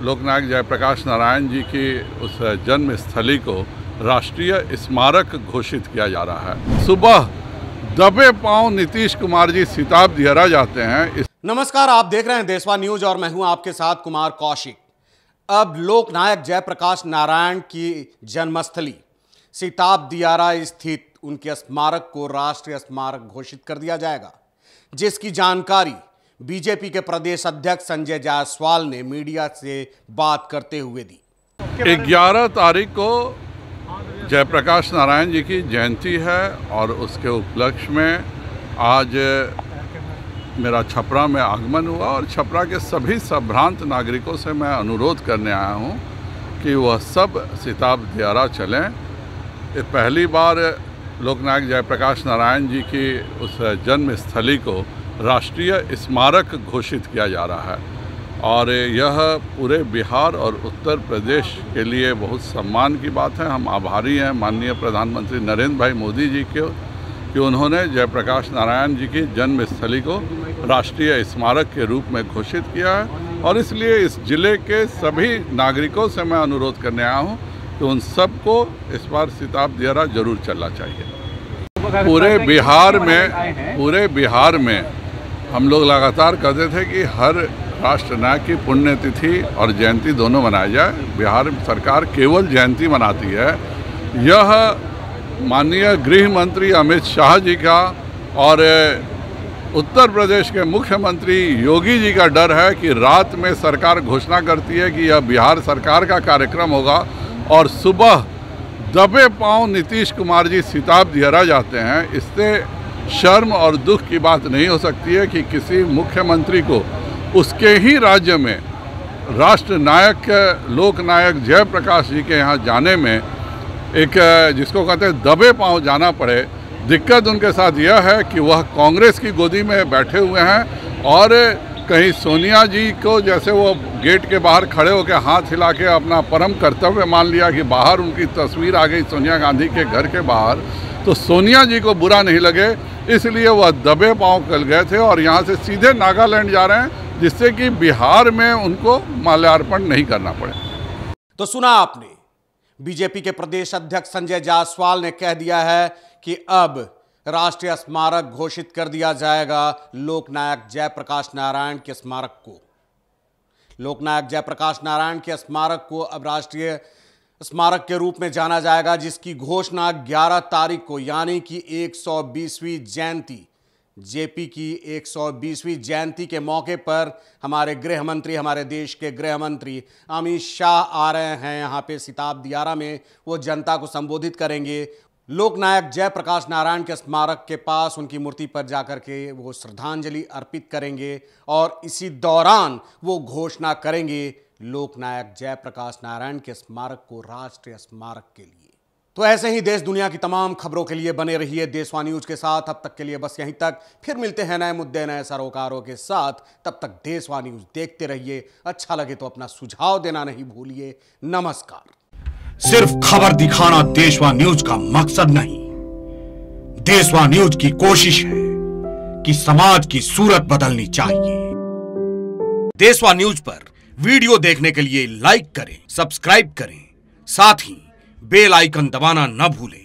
लोकनायक जयप्रकाश नारायण जी की उस जन्म स्थली को राष्ट्रीय स्मारक घोषित किया जा रहा है। सुबह दबे पांव नीतीश कुमार जी सिताब दिहरा जाते हैं। नमस्कार, आप देख रहे हैं देशवा न्यूज और मैं हूं आपके साथ कुमार कौशिक। अब लोकनायक जयप्रकाश नारायण की जन्मस्थली सिताब दियारा स्थित उनके स्मारक को राष्ट्रीय स्मारक घोषित कर दिया जाएगा, जिसकी जानकारी बीजेपी के प्रदेश अध्यक्ष संजय जायसवाल ने मीडिया से बात करते हुए दी। 11 तारीख को जयप्रकाश नारायण जी की जयंती है और उसके उपलक्ष्य में आज मेरा छपरा में आगमन हुआ और छपरा के सभी संभ्रांत नागरिकों से मैं अनुरोध करने आया हूं कि वह सब सिताब दियारा चलें। ये पहली बार लोकनायक जयप्रकाश नारायण जी की उस जन्म स्थली को राष्ट्रीय स्मारक घोषित किया जा रहा है और यह पूरे बिहार और उत्तर प्रदेश के लिए बहुत सम्मान की बात है। हम आभारी हैं माननीय प्रधानमंत्री नरेंद्र भाई मोदी जी के कि उन्होंने जयप्रकाश नारायण जी की जन्म स्थली को राष्ट्रीय स्मारक के रूप में घोषित किया है और इसलिए इस जिले के सभी नागरिकों से मैं अनुरोध करने आया हूं कि उन सबको इस बार सिताब दियारा जरूर चलना चाहिए। पूरे बिहार में हम लोग लगातार कहते थे कि हर राष्ट्र नायक की पुण्यतिथि और जयंती दोनों मनाई जाए। बिहार सरकार केवल जयंती मनाती है। यह माननीय गृह मंत्री अमित शाह जी का और उत्तर प्रदेश के मुख्यमंत्री योगी जी का डर है कि रात में सरकार घोषणा करती है कि यह बिहार सरकार का कार्यक्रम होगा और सुबह दबे पांव नीतीश कुमार जी सिताब दिहरा जाते हैं। इससे शर्म और दुख की बात नहीं हो सकती है कि किसी मुख्यमंत्री को उसके ही राज्य में राष्ट्र नायक लोकनायक जयप्रकाश जी के यहाँ जाने में एक जिसको कहते हैं दबे पांव जाना पड़े। दिक्कत उनके साथ यह है कि वह कांग्रेस की गोदी में बैठे हुए हैं और कहीं सोनिया जी को जैसे वो गेट के बाहर खड़े होकर हाथ हिला के अपना परम कर्तव्य मान लिया कि बाहर उनकी तस्वीर आ गई सोनिया गांधी के घर के बाहर, तो सोनिया जी को बुरा नहीं लगे इसलिए वह दबे पांव कल गए थे और यहाँ से सीधे नागालैंड जा रहे हैं, जिससे कि बिहार में उनको माल्यार्पण नहीं करना पड़े। तो सुना आपने, बीजेपी के प्रदेश अध्यक्ष संजय जायसवाल ने कह दिया है कि अब राष्ट्रीय स्मारक घोषित कर दिया जाएगा लोकनायक जयप्रकाश नारायण के स्मारक को। लोकनायक जयप्रकाश नारायण के स्मारक को अब राष्ट्रीय स्मारक के रूप में जाना जाएगा, जिसकी घोषणा 11 तारीख को यानी कि 120वीं जयंती जेपी की 120वीं जयंती के मौके पर हमारे गृह मंत्री, हमारे देश के गृह मंत्री अमित शाह आ रहे हैं यहाँ पे सिताब दियारा में। वो जनता को संबोधित करेंगे। लोकनायक जयप्रकाश नारायण के स्मारक के पास उनकी मूर्ति पर जाकर के वो श्रद्धांजलि अर्पित करेंगे और इसी दौरान वो घोषणा करेंगे लोकनायक जयप्रकाश नारायण के स्मारक को राष्ट्रीय स्मारक के लिए। तो ऐसे ही देश दुनिया की तमाम खबरों के लिए बने रहिए देशवा न्यूज के साथ। अब तक के लिए बस यहीं तक, फिर मिलते हैं नए मुद्दे नए सरोकारों के साथ। तब तक देशवा न्यूज देखते रहिए। अच्छा लगे तो अपना सुझाव देना नहीं भूलिए। नमस्कार। सिर्फ खबर दिखाना देशवा न्यूज का मकसद नहीं, देशवा न्यूज की कोशिश है कि समाज की सूरत बदलनी चाहिए। देशवा न्यूज पर वीडियो देखने के लिए लाइक करें, सब्सक्राइब करें, साथ ही बेल आइकन दबाना न भूलें।